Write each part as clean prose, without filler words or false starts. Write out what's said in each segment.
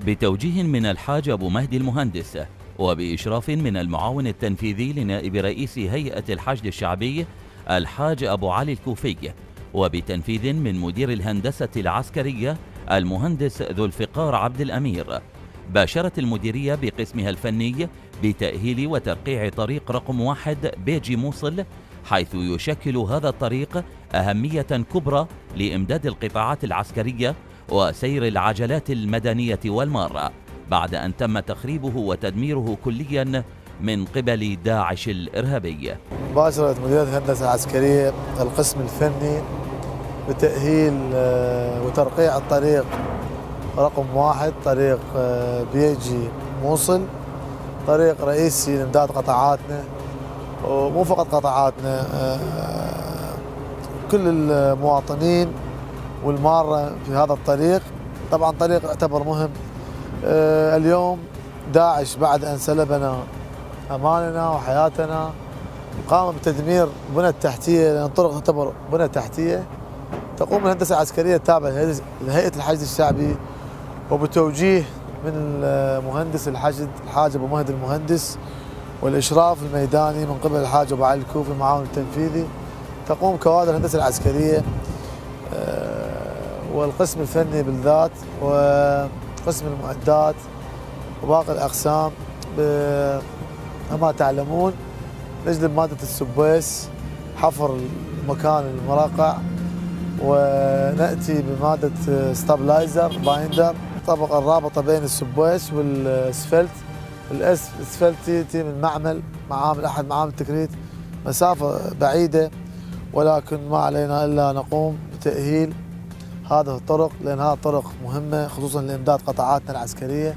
بتوجيه من الحاج أبو مهدي المهندس وبإشراف من المعاون التنفيذي لنائب رئيس هيئة الحشد الشعبي الحاج أبو علي الكوفي، وبتنفيذ من مدير الهندسة العسكرية المهندس ذو الفقار عبد الأمير، باشرت المديرية بقسمها الفني بتأهيل وترقيع طريق رقم 1 بيجي موصل، حيث يشكل هذا الطريق أهمية كبرى لإمداد القطاعات العسكرية وسير العجلات المدنية والمارة، بعد أن تم تخريبه وتدميره كليا من قبل داعش الإرهابي. باشرت مديرية الهندسة العسكرية القسم الفني بتأهيل وترقيع الطريق رقم 1 طريق بيجي موصل، طريق رئيسي لإمداد قطاعاتنا، ومو فقط قطاعاتنا، كل المواطنين والمارة في هذا الطريق. طبعا طريق يعتبر مهم. اليوم داعش بعد أن سلبنا أماننا وحياتنا قام بتدمير بنى التحتية، لأن الطرق تعتبر بنى تحتية. تقوم الهندسة العسكرية التابعة لهيئة الحشد الشعبي وبتوجيه من المهندس الحشد الحاج أبو مهدي المهندس والإشراف الميداني من قبل الحاج أبو علي الكوفي المعاون التنفيذي، تقوم كوادر الهندسة العسكرية والقسم الفني بالذات وقسم المعدات وباقي الأقسام كما تعلمون نجلب مادة السبويس حفر مكان المرقع، ونأتي بمادة ستابلايزر بايندر الطبقة الرابطة بين السبويس والاسفلت. الاسفلت يأتي من معامل أحد معامل التكريت مسافة بعيدة، ولكن ما علينا إلا نقوم بتأهيل هذه الطرق، لأن هذه الطرق مهمة خصوصا لإمداد قطاعاتنا العسكرية.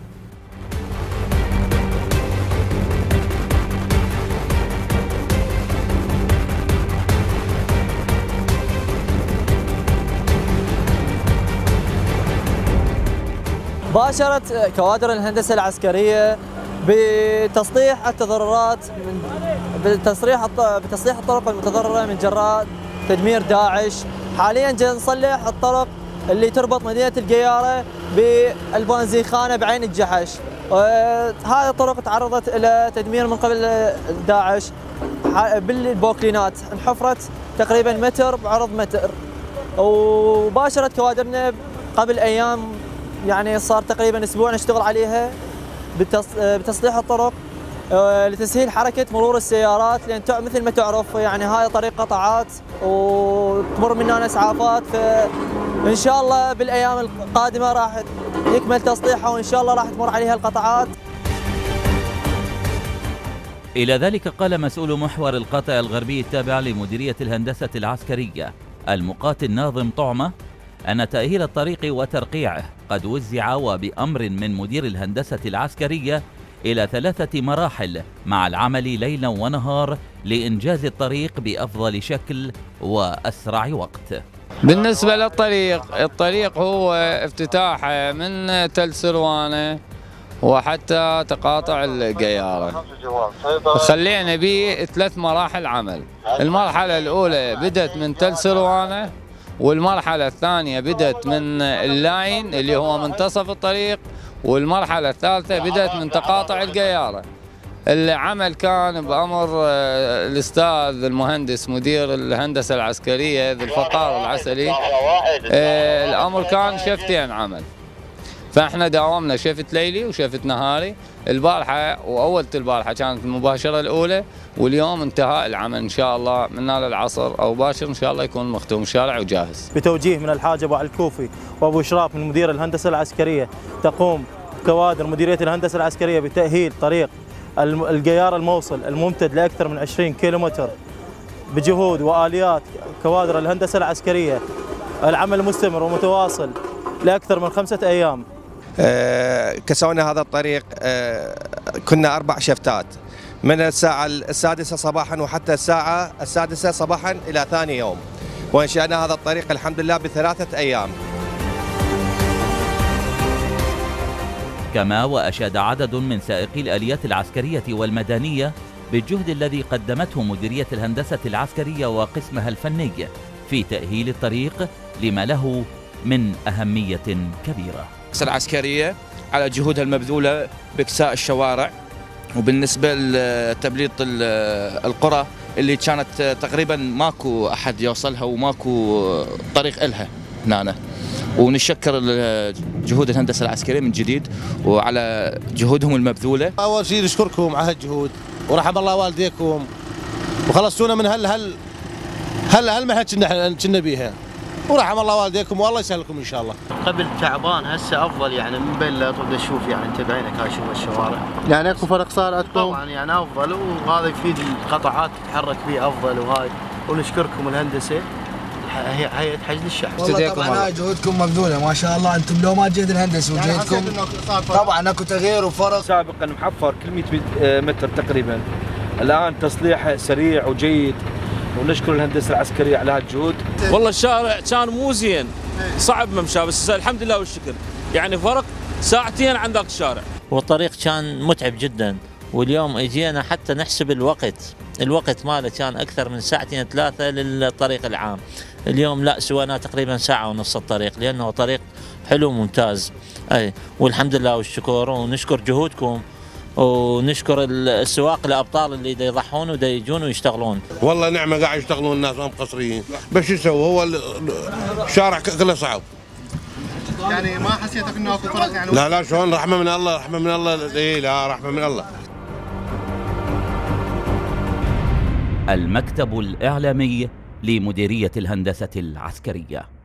باشرت كوادر الهندسة العسكرية بتصليح التضررات بتصليح الطرق المتضررة من جراء تدمير داعش. حاليا جاي نصلح الطرق اللي تربط مدينة القيارة بالبنزيخانة بعين الجحش. هذه الطرق تعرضت إلى تدمير من قبل داعش بالبوكلينات، انحفرت تقريبا متر بعرض متر. وباشرت كوادرنا قبل أيام، يعني صار تقريبا أسبوع نشتغل عليها بتصليح الطرق لتسهيل حركة مرور السيارات، لأن مثل ما تعرف يعني هاي طريق قطاعات وتمر منها اسعافات، فإن شاء الله بالأيام القادمة راح يكمل تصليحها وإن شاء الله راح تمر عليها القطاعات. إلى ذلك قال مسؤول محور القاطع الغربي التابع لمديرية الهندسة العسكرية المقاتل ناظم طعمة أن تأهيل الطريق وترقيعه قد وزع وبأمر من مدير الهندسة العسكرية إلى 3 مراحل، مع العمل ليلا ونهار لإنجاز الطريق بأفضل شكل وأسرع وقت. بالنسبة للطريق هو افتتاح من تل سروانة وحتى تقاطع القيارة. خلينا به 3 مراحل عمل. المرحلة الأولى بدأت من تل سروانة، والمرحلة الثانية بدأت من اللاين اللي هو منتصف الطريق، والمرحلة الثالثة بدأت من تقاطع القيارة. العمل كان بأمر الأستاذ المهندس مدير الهندسة العسكرية ذو الفقار العسلي. الأمر كان شفتين عمل، فاحنا داومنا شفت ليلي وشفت نهاري. البارحة وأولة البارحة كانت المباشرة الأولى، واليوم انتهاء العمل إن شاء الله من نال العصر أو باشر إن شاء الله يكون مختوم الشارع وجاهز. بتوجيه من الحاج أبو علي الكوفي وأبو إشراف من مدير الهندسة العسكرية، تقوم كوادر مديرية الهندسة العسكرية بتأهيل طريق القيارة الموصل الممتد لأكثر من 20 كيلومتر بجهود وآليات كوادر الهندسة العسكرية. العمل مستمر ومتواصل لأكثر من 5 أيام. كسونا هذا الطريق، كنا 4 شفتات من الساعة 6 صباحا وحتى الساعة 6 صباحا إلى ثاني يوم، وانشأنا هذا الطريق الحمد لله ب3 أيام. كما وأشاد عدد من سائقي الآليات العسكرية والمدنية بالجهد الذي قدمته مديرية الهندسة العسكرية وقسمها الفني في تأهيل الطريق لما له من أهمية كبيرة. العسكرية على جهودها المبذولة بإكساء الشوارع، وبالنسبة لتبليط القرى اللي كانت تقريبا ماكو أحد يوصلها وماكو طريق إلها هنا. ونشكر جهود الهندسة العسكرية من جديد وعلى جهودهم المبذولة. أول شيء نشكركم على هالجهود ورحم الله والديكم وخلصتونا من هالمحنة كنا بيها، ورحم الله والديكم والله يسهلكم ان شاء الله. قبل تعبان هسه افضل يعني من بين لا تبدا تشوف يعني انت بعينك هاي شوف الشوارع. يعني اكو فرق صار عندكم؟ طبعا يعني افضل، وهذا يفيد القطاعات تتحرك فيه افضل وهاي، ونشكركم الهندسه هيئه حشد الشعب. والله طبعا هاي جهودكم مبذوله ما شاء الله، انتم لو ما جهد الهندسه وجهدكم طبعا اكو تغيير وفرق. سابقا محفر كل 100 متر تقريبا، الان تصليحه سريع وجيد، ونشكر الهندسه العسكريه على هالجهود. والله الشارع كان مو زين، صعب ممشى، بس الحمد لله والشكر، يعني فرق ساعتين عن ذاك الشارع. والطريق كان متعب جدا، واليوم اجينا حتى نحسب الوقت ماله كان اكثر من ساعتين 3 للطريق العام. اليوم لا، سوينا تقريبا ساعة ونص الطريق، لانه طريق حلو ممتاز. اي والحمد لله والشكر، ونشكر جهودكم ونشكر السواق الابطال اللي دا يضحون ودا يجون ويشتغلون. والله نعمه قاعد يشتغلون الناس ما مقصرين، بس يسووا هو الشارع كله صعب. يعني ما حسيتك انه اكو فرق يعني؟ لا شلون، رحمه من الله، رحمه من الله. اي لا، رحمه من الله. المكتب الإعلامي لمديرية الهندسة العسكرية.